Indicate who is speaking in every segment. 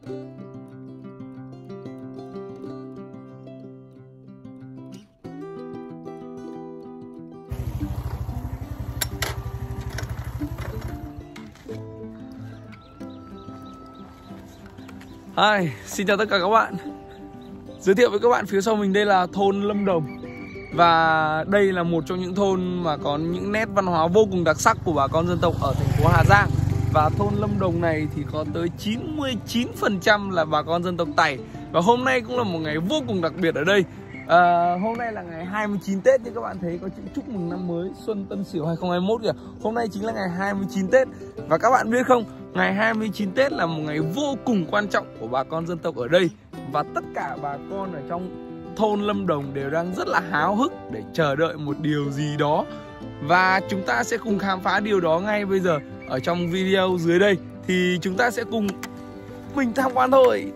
Speaker 1: Hi, xin chào tất cả các bạn. Giới thiệu với các bạn phía sau mình đây là thôn Lâm Đồng. Và đây là một trong những thôn mà có những nét văn hóa vô cùng đặc sắc của bà con dân tộc ở thành phố Hà Giang. Và thôn Lâm Đồng này thì có tới 99% là bà con dân tộc Tày. Và hôm nay cũng là một ngày vô cùng đặc biệt ở đây. Hôm nay là ngày 29 Tết, như các bạn thấy có chữ chúc mừng năm mới Xuân Tân Sửu 2021 kìa. Hôm nay chính là ngày 29 Tết. Và các bạn biết không, ngày 29 Tết là một ngày vô cùng quan trọng của bà con dân tộc ở đây. Và tất cả bà con ở trong thôn Lâm Đồng đều đang rất là háo hức để chờ đợi một điều gì đó. Và chúng ta sẽ cùng khám phá điều đó ngay bây giờ. Ở trong video dưới đây thì chúng ta sẽ cùng mình tham quan thôi.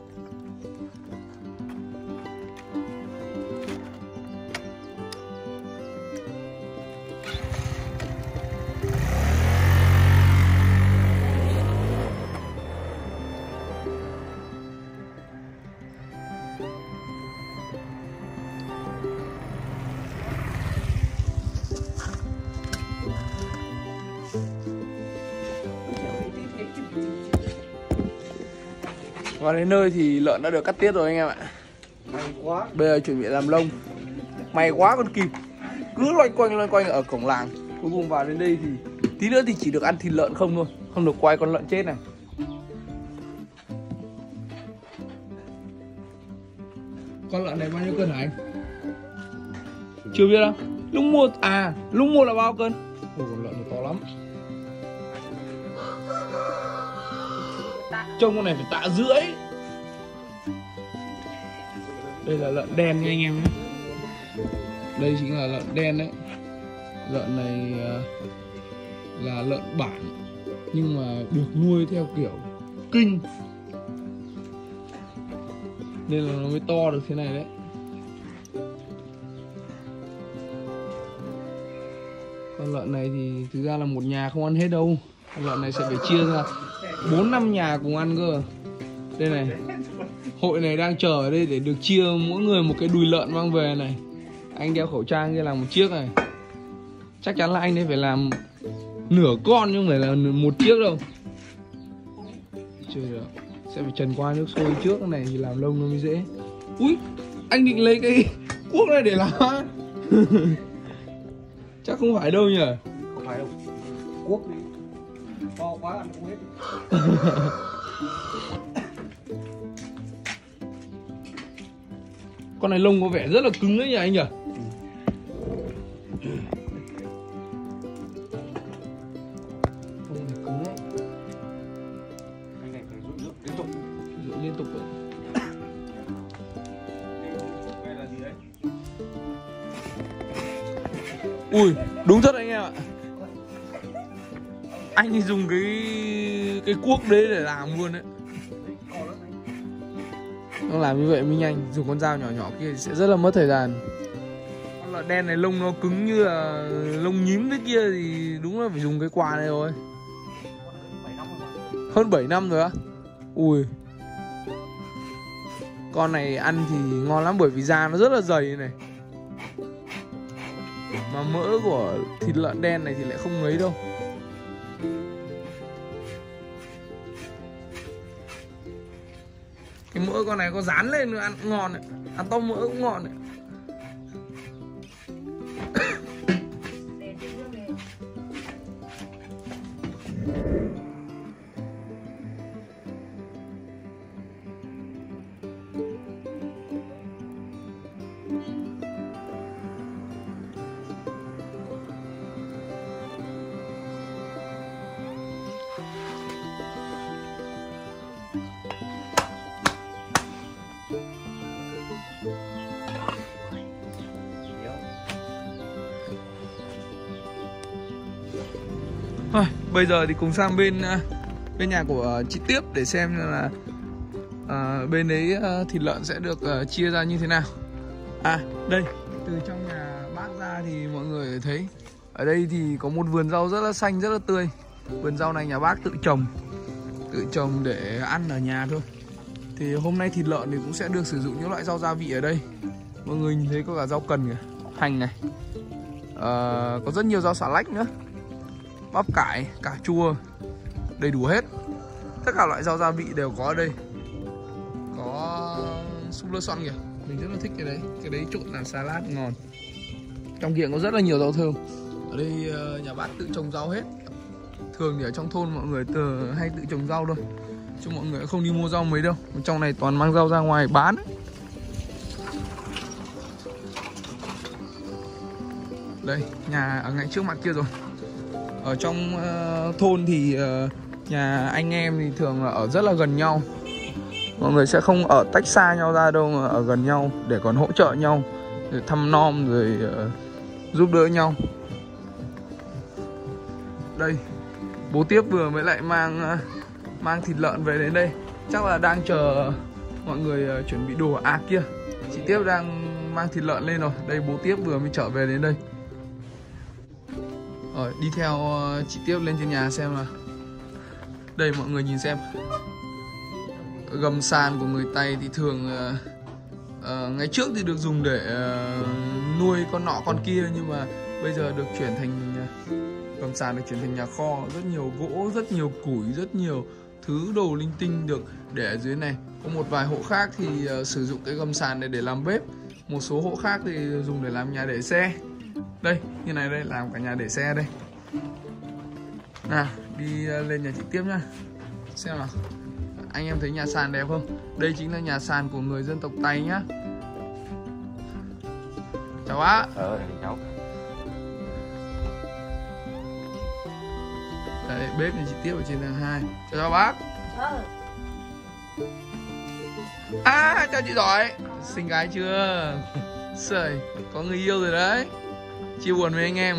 Speaker 1: Vào đến nơi thì lợn đã được cắt tiết rồi anh em ạ.
Speaker 2: May quá.
Speaker 1: Bây giờ chuẩn bị làm lông. May quá còn kịp. Cứ loanh quanh ở cổng làng. Cuối cùng vào đến đây thì tí nữa thì chỉ được ăn thịt lợn không thôi, không được quay con lợn chết này. Con lợn này bao nhiêu cân hả anh? Chưa biết đâu. Lúc mua là bao cân? Ôi, con lợn này to lắm. Trông con này phải tạ rưỡi. Đây là lợn đen nha anh em nhé. Đây chính là lợn đen đấy. Lợn này là lợn bản, nhưng mà được nuôi theo kiểu kinh, nên là nó mới to được thế này đấy. Con lợn này thì thực ra là một nhà không ăn hết đâu. Con lợn này sẽ phải chia ra 4-5 nhà cùng ăn cơ. Đây này, hội này đang chờ ở đây để được chia mỗi người một cái đùi lợn mang về này. Anh đeo khẩu trang kia làm một chiếc này. Chắc chắn là anh ấy phải làm nửa con chứ không phải là một chiếc đâu. Chưa được. Sẽ phải trần qua nước sôi trước này thì làm lông nó mới dễ. Ui, anh định lấy cái cuốc này để làm á? Chắc không phải đâu nhỉ?
Speaker 2: Không phải đâu. Cuốc đi. To quá ăn không hết.
Speaker 1: Con này lông có vẻ rất là cứng đấy nhỉ anh nhỉ? Lông này cứng đấy.
Speaker 2: Cái này phải rút nước liên tục.
Speaker 1: Rửa liên tục đấy.
Speaker 2: Đây là gì đấy?
Speaker 1: Ui, đúng thật anh em ạ. Anh ấy dùng cái cuốc đấy để làm luôn đấy. Nó làm như vậy mới nhanh. Dùng con dao nhỏ nhỏ kia thì sẽ rất là mất thời gian. Con lợn đen này lông nó cứng như là lông nhím thế kia thì đúng là phải dùng cái quà này rồi. Hơn 7 năm rồi á? Ui, con này ăn thì ngon lắm bởi vì da nó rất là dày này. Mà mỡ của thịt lợn đen này thì lại không mấy đâu. Cái mỡ con này có dán lên nữa ăn cũng ngon đấy. Ăn tôm mỡ cũng ngon đấy. Thôi, bây giờ thì cùng sang bên nhà của chị Tiếp để xem là bên đấy thịt lợn sẽ được chia ra như thế nào. À đây, từ trong nhà bác ra thì mọi người thấy ở đây thì có một vườn rau rất là xanh, rất là tươi. Vườn rau này nhà bác tự trồng để ăn ở nhà thôi. Thì hôm nay thịt lợn thì cũng sẽ được sử dụng những loại rau gia vị ở đây. Mọi người nhìn thấy có cả rau cần kìa, hành này, có rất nhiều rau xà lách nữa, bắp cải, cà chua, đầy đủ hết. Tất cả loại rau gia vị đều có ở đây. Có súp lơ xoăn kìa, mình rất là thích cái đấy trộn làm salad ngon. Trong kia có rất là nhiều rau thơm. Ở đây nhà bác tự trồng rau hết. Thường thì ở trong thôn mọi người hay tự trồng rau thôi, chứ mọi người không đi mua rau mấy đâu. Trong này toàn mang rau ra ngoài bán. Đây, nhà ở ngay trước mặt kia rồi. Ở trong thôn thì nhà anh em thì thường là ở rất là gần nhau. Mọi người sẽ không ở tách xa nhau ra đâu, mà ở gần nhau để còn hỗ trợ nhau, để thăm nom rồi giúp đỡ nhau. Đây, bố Tiếp vừa mới lại mang thịt lợn về đến đây. Chắc là đang chờ mọi người chuẩn bị đồ. À kia, chị Tiếp đang mang thịt lợn lên rồi. Đây, bố Tiếp vừa mới trở về đến đây. Rồi, đi theo chị Tiếp lên trên nhà xem nào. Đây mọi người nhìn xem. Gầm sàn của người Tày thì thường ngày trước thì được dùng để nuôi con nọ con kia, nhưng mà bây giờ được chuyển thành gầm sàn, được chuyển thành nhà kho. Rất nhiều gỗ, rất nhiều củi, rất nhiều thứ đồ linh tinh được để ở dưới này. Có một vài hộ khác thì sử dụng cái gầm sàn này để làm bếp. Một số hộ khác thì dùng để làm nhà để xe. Đây, như này đây, làm cả nhà để xe đây. Nào, đi lên nhà chị Tiếp nhá. Xem nào. Anh em thấy nhà sàn đẹp không? Đây chính là nhà sàn của người dân tộc Tày nhá. Chào bác.
Speaker 3: Cháu.
Speaker 1: Đây, bếp nhà chị Tiếp ở trên tầng 2. Chào bác. À, chào chị giỏi. Xinh gái chưa? Sời, có người yêu rồi đấy. Chia buồn với anh em.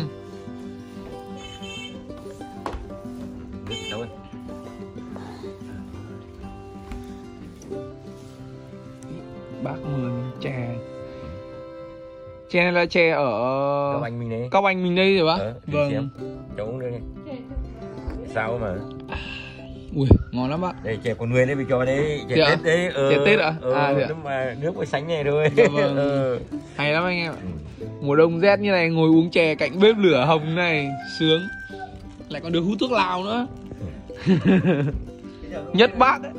Speaker 1: Bác mượn chè. Chè này là chè ở
Speaker 3: Cao Anh mình đấy.
Speaker 1: Cao Anh mình đây rồi bác.
Speaker 3: Vâng. Cháu uống đây này. Sao mà.
Speaker 1: Ui, ngon lắm bác.
Speaker 3: Đây chè con nuôi đấy, bị cho đấy. Chè
Speaker 1: Tết
Speaker 3: đấy.
Speaker 1: Chè Tết à?
Speaker 3: Nước mà nước mới sánh này thôi.
Speaker 1: Vâng. Hay lắm anh em ạ. Mùa đông rét như này ngồi uống chè cạnh bếp lửa hồng này sướng. Lại còn được hút thuốc lào nữa. Nhất bác đấy.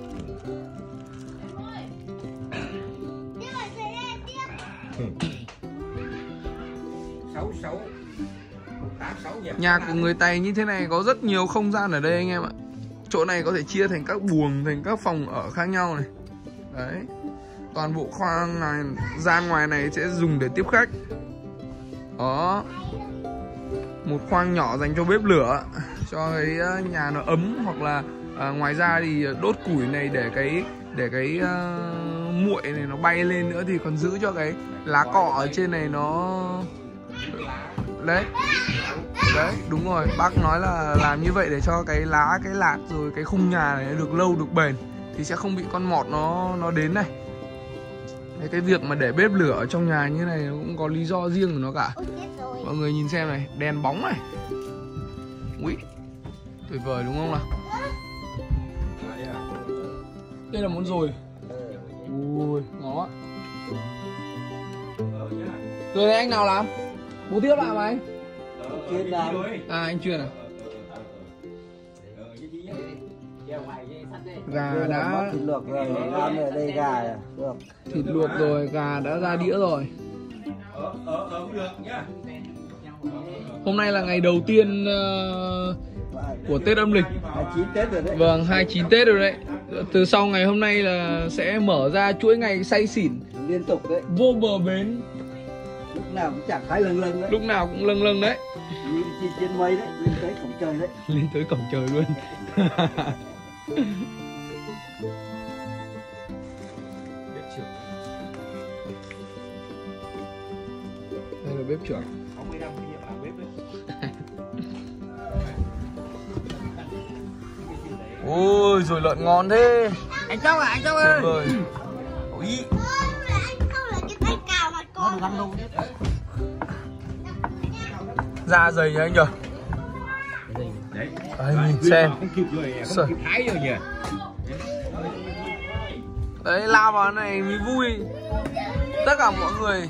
Speaker 1: Nhà của người Tày như thế này có rất nhiều không gian ở đây anh em ạ. Chỗ này có thể chia thành các buồng, thành các phòng ở khác nhau này. Đấy. Toàn bộ khoang này, gian ngoài này sẽ dùng để tiếp khách. Đó. Một khoang nhỏ dành cho bếp lửa, cho cái nhà nó ấm. Hoặc là ngoài ra thì đốt củi này để cái muội này nó bay lên nữa, thì còn giữ cho cái lá cọ ở trên này nó... Đấy. Đấy, đúng rồi. Bác nói là làm như vậy để cho cái lá, cái lạt rồi cái khung nhà này được lâu, được bền, thì sẽ không bị con mọt nó đến này. Đấy, cái việc mà để bếp lửa ở trong nhà như này nó cũng có lý do riêng của nó cả. Mọi người nhìn xem này, đèn bóng này. Ui, tuyệt vời đúng không nào? Đây là món dồi. Ui, ngon. Rồi này anh nào làm? Bố Tiếp làm anh?
Speaker 2: Chuyên làm.
Speaker 1: À, anh Chuyên à? Gà đã...
Speaker 2: Thịt luộc rồi, làm ở đây gà à? Được.
Speaker 1: Thịt luộc rồi, gà đã ra đĩa rồi. Hôm nay là ngày đầu tiên của Tết âm lịch.
Speaker 2: 29 Tết rồi đấy.
Speaker 1: Vâng, 29 Tết rồi đấy. Từ sau ngày hôm nay là sẽ mở ra chuỗi ngày say xỉn
Speaker 2: Liên tục đấy.
Speaker 1: vô bờ bến.
Speaker 2: Lúc nào cũng chẳng thấy lâng lâng đấy.
Speaker 1: Lúc nào cũng lâng lâng đấy.
Speaker 2: Như trên mây đấy, lên tới cổng trời đấy.
Speaker 1: Lên tới cổng trời luôn. Đây là bếp trưởng.
Speaker 3: 60 năm kinh nghiệm làm bếp đấy.
Speaker 1: Ôi, rồi lợn ngon thế.
Speaker 2: Anh Châu à, anh Châu ơi.
Speaker 1: Ôi. Ôi. Da dày nhá anh nhỉ?
Speaker 3: Đấy.
Speaker 1: Đấy, nhìn xem.
Speaker 3: Không kịp rồi, không kịp hái rồi nhỉ.
Speaker 1: Đấy, lao vào này mới vui. Tất cả mọi người.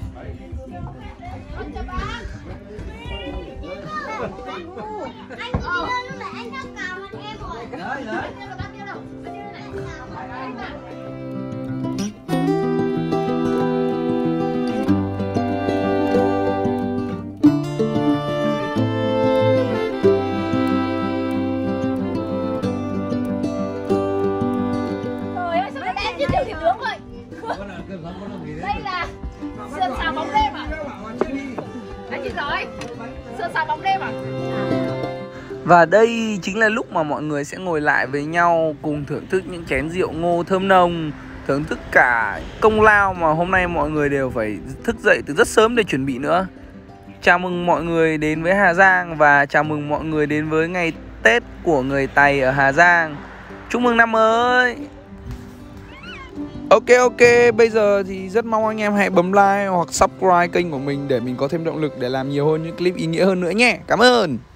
Speaker 4: Đây là sườn xào bóng đêm à? Anh chị rồi, sườn xào bóng đêm à?
Speaker 1: Và đây chính là lúc mà mọi người sẽ ngồi lại với nhau cùng thưởng thức những chén rượu ngô thơm nồng, thưởng thức cả công lao mà hôm nay mọi người đều phải thức dậy từ rất sớm để chuẩn bị nữa. Chào mừng mọi người đến với Hà Giang và chào mừng mọi người đến với ngày Tết của người Tày ở Hà Giang. Chúc mừng năm mới. Ok, bây giờ thì rất mong anh em hãy bấm like hoặc subscribe kênh của mình để mình có thêm động lực để làm nhiều hơn những clip ý nghĩa hơn nữa nhé. Cảm ơn.